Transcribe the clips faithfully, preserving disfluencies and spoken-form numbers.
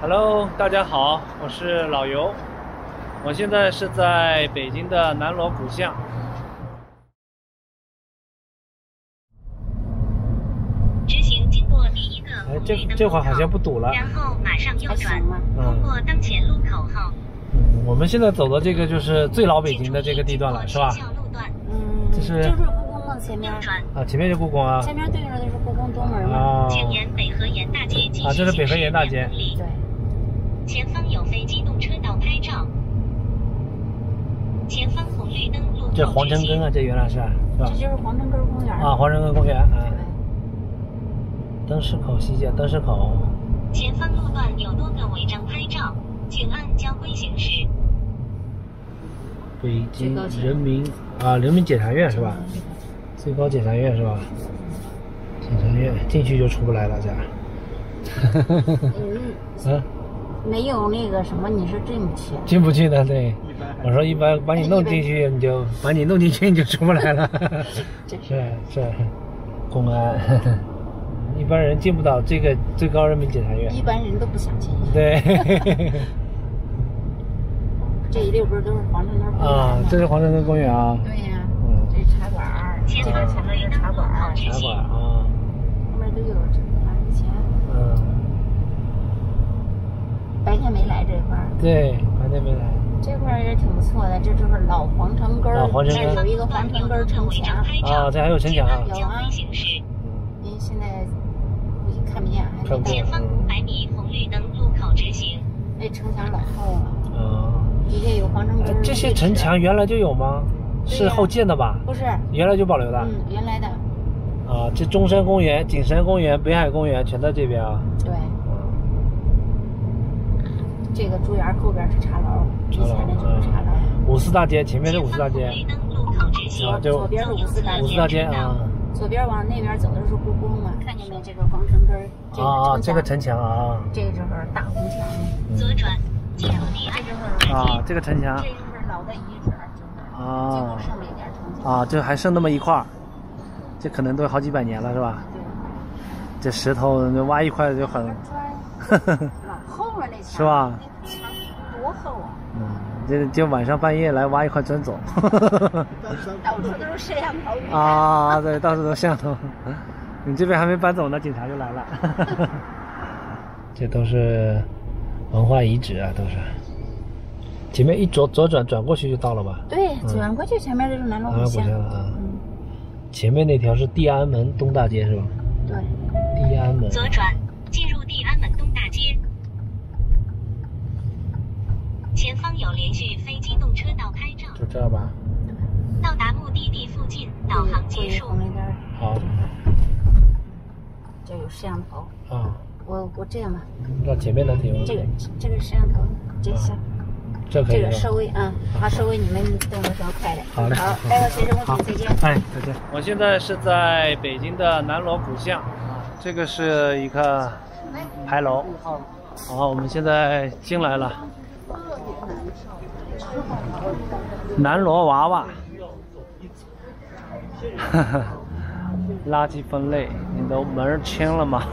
Hello， 大家好，我是老尤，我现在是在北京的南锣鼓巷。 直行经过第一个哎，这这会儿好像不堵了， 然后马上右转，通过当前路口后。 嗯，我们现在走的这个就是最老北京的这个地段了，是吧？ 嗯， 这是就是故宫嘛，前面啊，前面就故宫啊。 前面对着的是故宫东门嘛。 啊。 前沿北河沿大街继续啊，这是北河沿大街。 对。 前方有非机动车道拍照。前方红绿灯路口。 这皇城根啊，这原来是是吧？ 这就是皇城根公园。 啊，皇城根公园啊。灯市口西街，灯市口。 前方路段有多个违章拍照，请按交规行驶。 北京人民啊，人民检察院是吧？最高检察院是吧？检察院进去就出不来了，这。 嗯。啊。没有那个什么，你是进不去。 进不去的，对。我说一般把你弄进去，你就把你弄进去，你就出不来了。是是，公安。一般人进不到这个最高人民检察院。 一般人都不想进去。 对。 这一溜边都是皇城根公园啊，这是皇城根公园啊。 对呀。嗯。这是茶馆儿，前面前面是茶馆儿。 茶馆啊。 后面都有这个以前。 嗯。 白天没来这块儿。 对，白天没来。 这块儿也挺不错的，这就是老皇城根儿。 老皇城根有一个皇城根儿城墙。 啊，这还有城墙啊。 有啊。您现在估计看不见，还没到。 前方五百米红绿灯路口直行。 那城墙老厚了。 啊。 底下有皇城根儿。 这些城墙原来就有吗？是后建的吧？ 不是， 原来就保留的。 嗯，原来的。 啊，这中山公园、景山公园、北海公园全在这边啊。 对。这个朱园后边是茶楼，以前的就是茶楼。 五四大街前面是五四大街。 啊，就左边是五四大街。 五四大街啊。 左边往那边走的是故宫嘛，看见没？这个皇城根儿。 啊，这个城墙啊。 这个就是大红墙。 左转，进入第二就是啊，这个城墙。 这就是老的遗址，就是啊。 结果剩了一点城墙。 啊，这还剩那么一块儿，这可能都好几百年了，是吧？ 对。 这石头挖一块就很。 老厚了那墙。 是吧？ 那墙多厚啊！ 嗯，这就晚上半夜来挖一块砖走。 到处都是摄像头。 啊，对，到处都是摄像头。你这边还没搬走呢，警察就来了。这都是文化遗址啊，都是。前面一左左转转过去就到了吧？ 对，转过去前面就是南锣鼓巷啊。嗯。前面那条是地安门东大街是吧？ 对。 地安门。 左转，进入地安门东大街。前方有连续非机动车道拍照。 就这吧。 到达目的地附近，导航结束。 好。 这有摄像头。 啊。 我我这样吧。 到前面的地方。 这个这个摄像头，这是。 这可以。 这个收尾啊，好，收尾你们动作稍快点。 好嘞。 好，待会随身物品再见。 哎，再见。我现在是在北京的南锣鼓巷，这个是一个牌楼。好，我们现在进来了。南锣娃娃，哈哈，垃圾分类，你都门签了吗？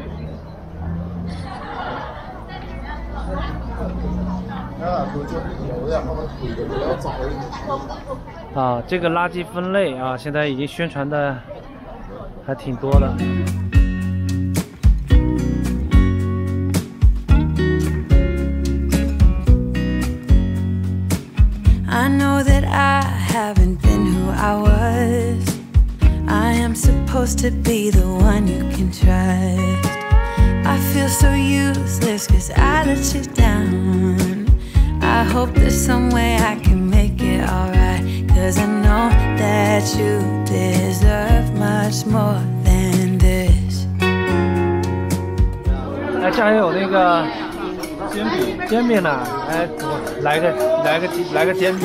啊，这个垃圾分类啊，现在已经宣传的还挺多的。 I know that I haven't been who I was. I am supposed to be the one you can trust. I feel so useless cause I let you down. I hope there's some way I can make it alright, cause I know that you deserve much more than this. 哎，这还有那个煎饼，煎饼呢？哎，来个来个来个煎饼。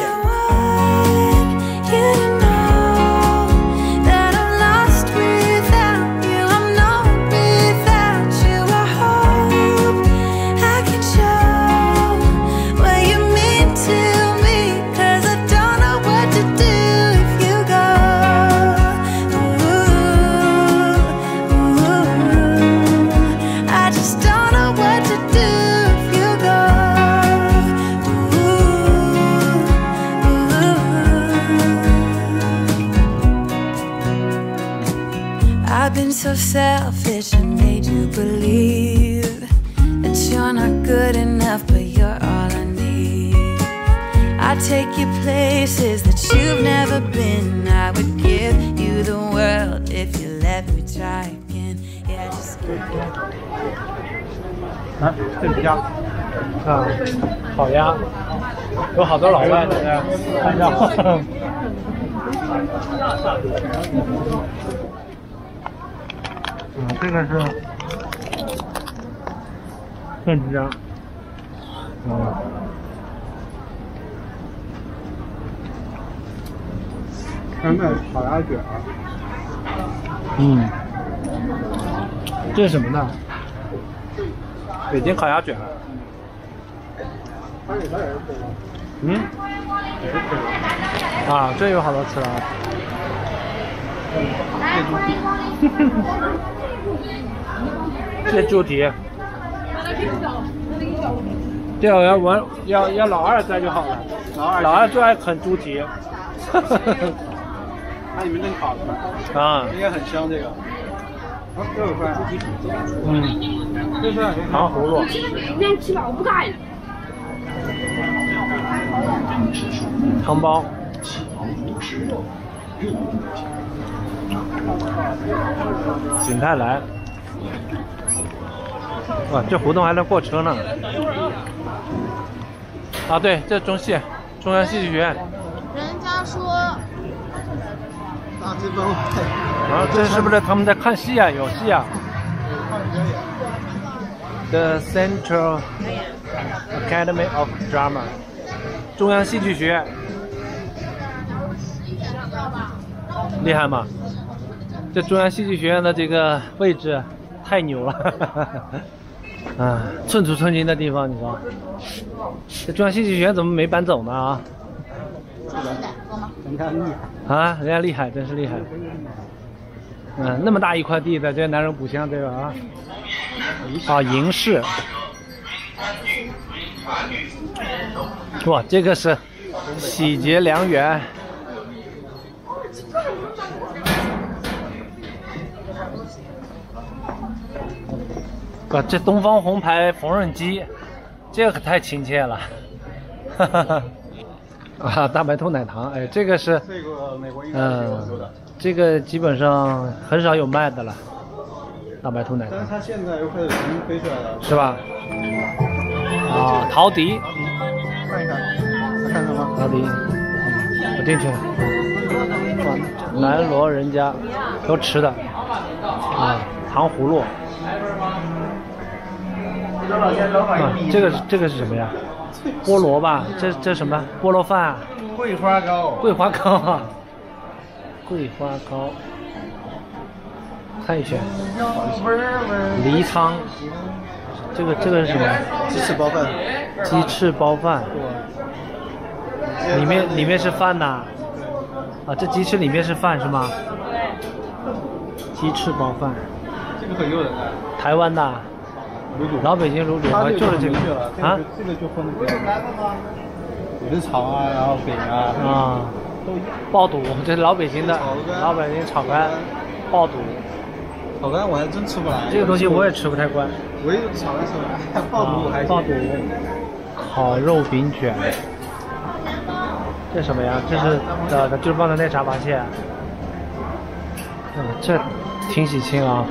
I just don't know what to do. so selfish and made you believe that you're not good enough, but you're all I need. I'd take you places that you've never been. I would give you the world if you let me try again. Yeah, just give me. 啊，这比较啊，烤鸭，有好多老外在这拍照。嗯，这个是片子鸭，嗯， 看那烤鸭卷啊， 嗯，这是什么呢？北京烤鸭卷。嗯，啊，这有好多吃了。这猪蹄，这要要玩要要老二在就好了。 老二老二最爱啃猪蹄。 它里面正烤着呢， 啊， 应该很香这个。啊，这有饭，猪蹄， 嗯， 这是糖葫芦。汤包。景泰来。哇，这胡同还能过车呢。啊，对，这中戏，中央戏剧学院。 人家说大资本会。 啊，这是不是他们在看戏啊？有戏啊。The Central Academy of Drama， 中央戏剧学院。厉害吗？这中央戏剧学院的这个位置太牛了，啊，寸土寸金的地方，你说，这中央戏剧学院怎么没搬走呢啊？ 人家厉害啊，人家厉害，真是厉害。嗯，那么大一块地的，这南锣鼓巷这个啊，啊，银饰。哇，这个是喜结良缘。哇，这东方红牌缝纫机，这个可太亲切了。哈哈哈。啊，大白兔奶糖，哎，这个是， 这个美国应该是有有的。 这个基本上很少有卖的了，大白兔奶糖。 但是它现在又开始重新推出来了， 是吧？啊，陶笛。 看一看，看什么？ 陶笛。我进去了。哇，南锣人家都吃的，啊，糖葫芦。啊，这个是这个是什么呀？菠萝吧？这这什么？菠萝饭啊？ 桂花糕。 桂花糕啊！桂花糕。看一下。梨汤。这个这个是什么？ 鸡翅包饭。 鸡翅包饭。里面里面是饭呐。啊，这鸡翅里面是饭是吗？鸡翅包饭。 这个很诱人的。 台湾的。 卤煮。 老北京卤煮，就是这个啊。这个就分的比较有的炒啊，然后饼啊。 啊。爆肚，这是老北京的，老北京炒肝，爆肚。 炒肝我还真吃不来。 这个东西我也吃不太惯。 我也炒肝吃不来，爆肚还行。 爆肚。烤肉饼卷。这什么呀？这是呃，就是放的那炸螃蟹。嗯，这挺喜庆啊。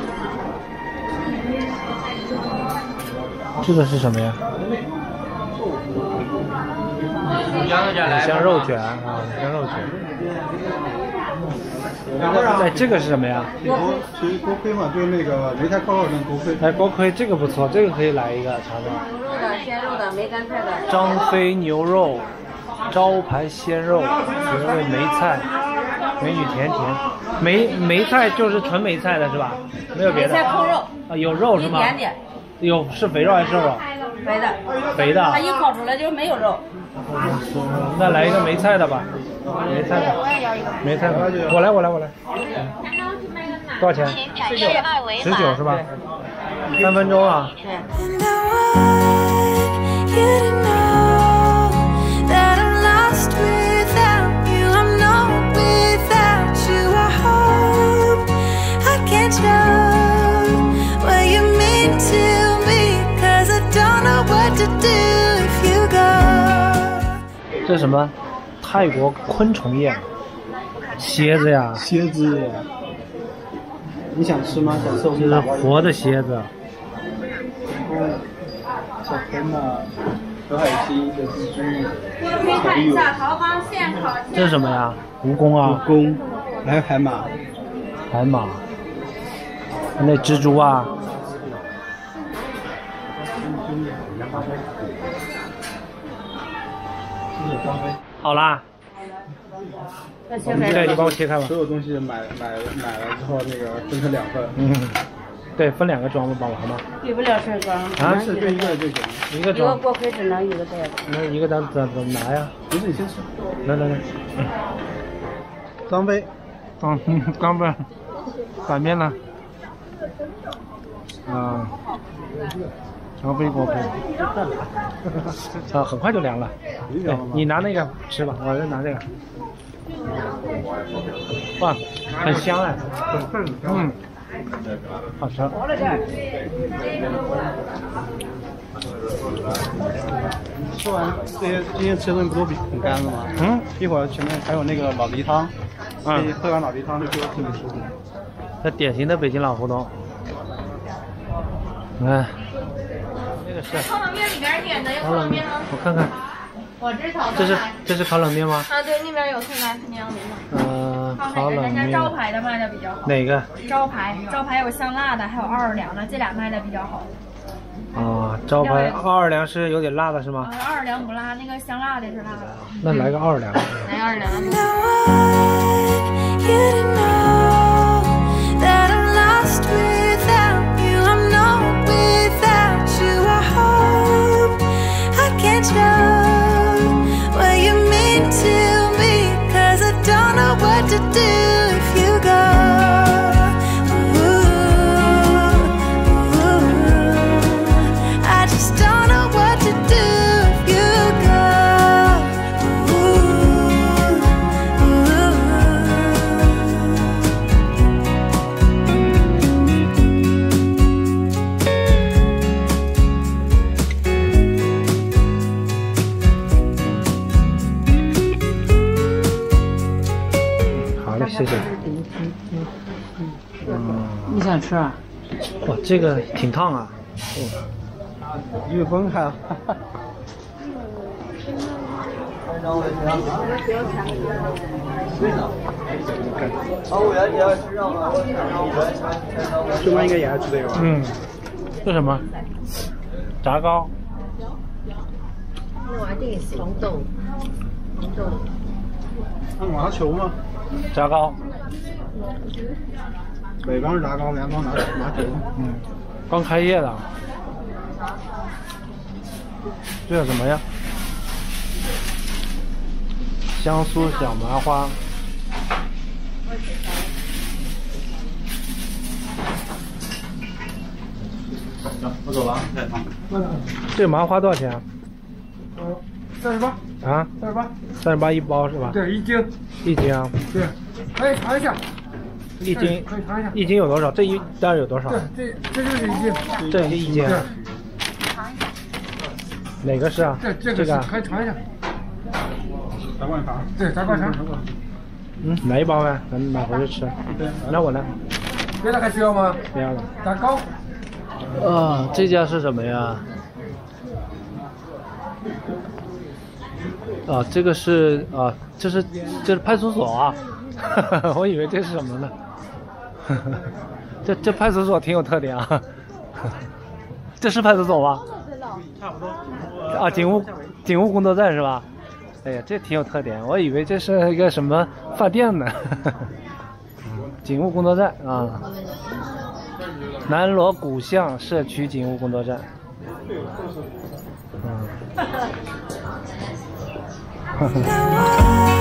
这个是什么呀？五香肉卷啊，五香肉卷。哎，这个是什么呀？ 锅，其实锅盔嘛，就是那个梅菜扣肉跟锅盔。 哎，锅盔这个不错，这个可以来一个尝尝。 牛肉的、鲜肉的、梅干菜的。 张飞牛肉。招牌鲜肉，原味梅菜，美女甜甜，梅梅菜就是纯梅菜的是吧？没有别的。 梅菜扣肉啊，有肉是吗？ 一点点。 有是肥肉还是瘦肉？ 肥的。 肥的。 它一烤出来就没有肉。 那来一个梅菜的吧，梅菜的。 我也要一个。 梅菜的，我来我来我来。多少钱？十九是吧？三分钟啊。 Without you, I hope I can't show 这是什么？泰国昆虫宴，蝎子呀， 蝎子，你想吃吗？想吃我这是们打包一个活的蝎子。 小喷的，河海星，有蜘蛛， 可以看一下桃芳现烤。 这是什么呀？蜈蚣啊， 蜈蚣，还有海马， 海马，那蜘蛛啊。好啦，对，你帮我切开吧。 所有东西买买买了之后，那个分成两份。 嗯，对，分两个装吧，帮我好吗？ 给不了事装。 啊， 是对一个就行。 一个一个装。 锅盔只能一个袋子。 那一个咱怎怎么拿呀？ 不是你先吃。 来来来， 张飞， 刚刚不反面了。啊，张飞锅盔。啊，很快就凉了。对，你拿那个吃吧，我再拿这个。哇，很香哎。嗯，好吃。 吃完这些今天吃的东西不都比很干了吗？ 嗯， 一会儿前面还有那个老梨汤， 嗯， 喝完老梨汤就觉得特别舒服。 这典型的北京老胡同。你看，这个是烤冷面里边点的有烤冷面， 烤冷面吗？ 我看看， 我这是烤这是这是烤冷面吗？ 啊，对，那边有菜单肯定要明白。 嗯，烤冷看哪个？咱家面。 招牌的卖的比较好。 哪个？ 招牌，招牌有香辣的，还有奥尔良的，这俩卖的比较好。 啊，招牌奥尔良是有点辣的是吗？ 啊，奥尔良不辣，那个香辣的是辣的。 那来个奥尔良。 来奥尔良。 You to know that I'm lost without you. I'm not without you. I hope I can show what you mean to me, 'cause I don't know what to do if you go. Ooh, ooh, I just don't know what to do if you go. Ooh, ooh. 好嘞，谢谢。 你想吃啊？ 哇，这个挺烫啊。 一个分开。这边应该也爱吃这个吧？ 嗯，这什么？炸糕。 我这是红豆，红豆。 那麻球吗？ 炸糕。 北方是炸糕，南方麻麻球。 嗯，刚开业的。这叫什么呀？香酥小麻花。 行，我走了，再烫。 这麻花多少钱啊？ 三十八， 啊， 三十八， 三十八一包是吧？ 对，一斤， 一斤啊。 对，可以尝一下， 一斤可以尝一下。 一斤有多少？这一袋有多少？ 对，这这就是一斤， 这是一斤。 对， 哪个是啊？ 这这个这个是可以尝一下。 炸灌肠。 对，炸灌肠。 嗯，来一包呗，咱们买回去吃。来我来。 别的还需要吗？ 不要了。 炸糕。 啊，这家是什么呀？啊，这个是啊，这是这是派出所啊，我以为这是什么呢？这这派出所挺有特点啊，这是派出所吗？ 差不多。 啊，警务警务工作站是吧？哎呀，这挺有特点，我以为这是一个什么饭店呢。警务工作站啊，南锣鼓巷社区警务工作站。嗯。